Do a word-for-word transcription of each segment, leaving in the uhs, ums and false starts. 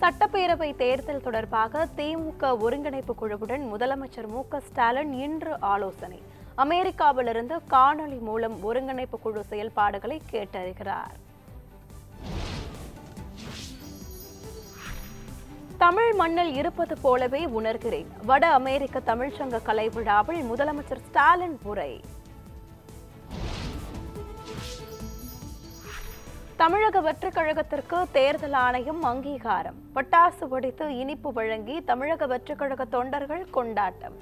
சட்டப்பேரவை தேர்தல் தொடர்பாக திமுக ஒருங்கிணைப்பு குழுவுடன் முதலமைச்சர் மு க ஸ்டாலின் இன்று ஆலோசனை. அமெரிக்காவிலிருந்து காணொலி மூலம் ஒருங்கிணைப்பு குழு செயல்பாடுகளை கேட்டறிகிறார். தமிழ் மண்ணில் இருப்பது போலவே உணர்கிறேன். வட அமெரிக்க தமிழ்ச்சங்க கலை விழாவில் முதலமைச்சர் ஸ்டாலின் உரை. தமிழக வெற்றிக் கழகத்திற்கு தேர்தல் ஆணையம் அங்கீகாரம். பட்டாசு வெடித்து இனிப்பு வழங்கி தமிழக வெற்றிக் கழக தொண்டர்கள் கொண்டாட்டம்.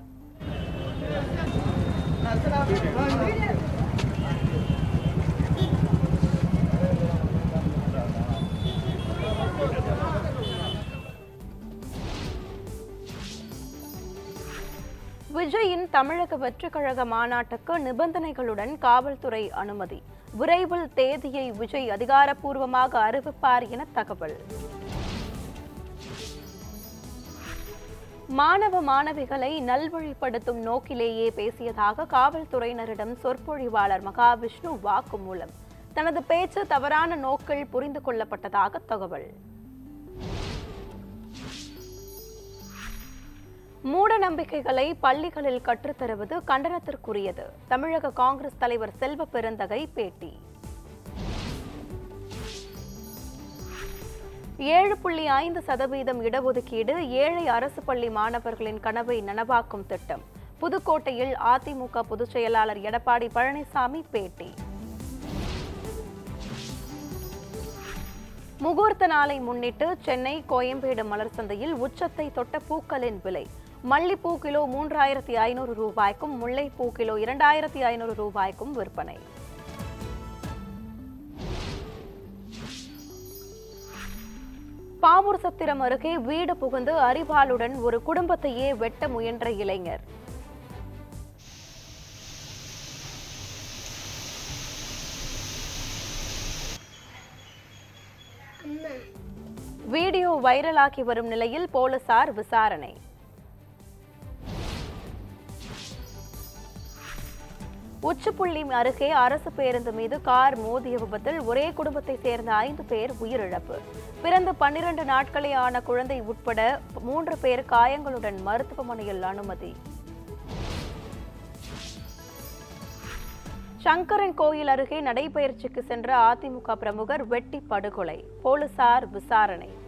விஜயின் தமிழக வெற்றிக் கழக மாநாட்டுக்கு நிபந்தனைகளுடன் காவல்துறை அனுமதி. விரைவில் தேதியை விஜய் அதிகாரப்பூர்வமாக அறிவிப்பார் என தகவல். மாணவ மாணவிகளை நல்வழிப்படுத்தும் நோக்கிலேயே பேசியதாக காவல்துறையினரிடம் சொற்பொழிவாளர் மகாவிஷ்ணு வாக்குமூலம். தனது பேச்சு தவறான நோக்கில் புரிந்து கொள்ளப்பட்டதாக தகவல். மூட நம்பிக்கைகளை பள்ளிகளில் கற்றுத்தருவது கண்டனத்திற்குரியது. தமிழக காங்கிரஸ் தலைவர் செல்வ பெருந்தகை பேட்டி. ஏழு புள்ளி ஐந்து சதவீதம் இடஒதுக்கீடு ஏழை அரசு பள்ளி மாணவர்களின் கனவை நனவாக்கும் திட்டம். புதுக்கோட்டையில் அதிமுக பொதுச் செயலாளர் எடப்பாடி பழனிசாமி பேட்டி. முகூர்த்த நாளை முன்னிட்டு சென்னை கோயம்பேடு மலர் சந்தையில் உச்சத்தை தொட்ட பூக்களின் விலை. மல்லிப்பூ கிலோ மூன்றாயிரத்தி ஐநூறு ரூபாய்க்கும் முல்லைப்பூ கிலோ இரண்டாயிரத்தி ஐநூறு ரூபாய்க்கும் விற்பனை. பாவூர் சத்திரம் அருகே வீடு புகுந்து அரிவாளுடன் ஒரு குடும்பத்தையே வெட்ட முயன்ற இளைஞர். வீடியோ வைரலாகி வரும் நிலையில் போலீசார் விசாரணை. உச்சிப்புள்ளி அருகே அரசு பேருந்து மீது கார் மோதிய விபத்தில் ஒரே குடும்பத்தை சேர்ந்த ஐந்து பேர் உயிரிழப்பு. பிறந்து பன்னிரண்டு நாட்களே ஆன குழந்தை உட்பட மூன்று பேர் காயங்களுடன் மருத்துவமனையில் அனுமதி. சங்கரன் கோயில் அருகே நடைபயிற்சிக்கு சென்ற அதிமுக பிரமுகர் வெட்டி படுகொலை. போலீசார் விசாரணை.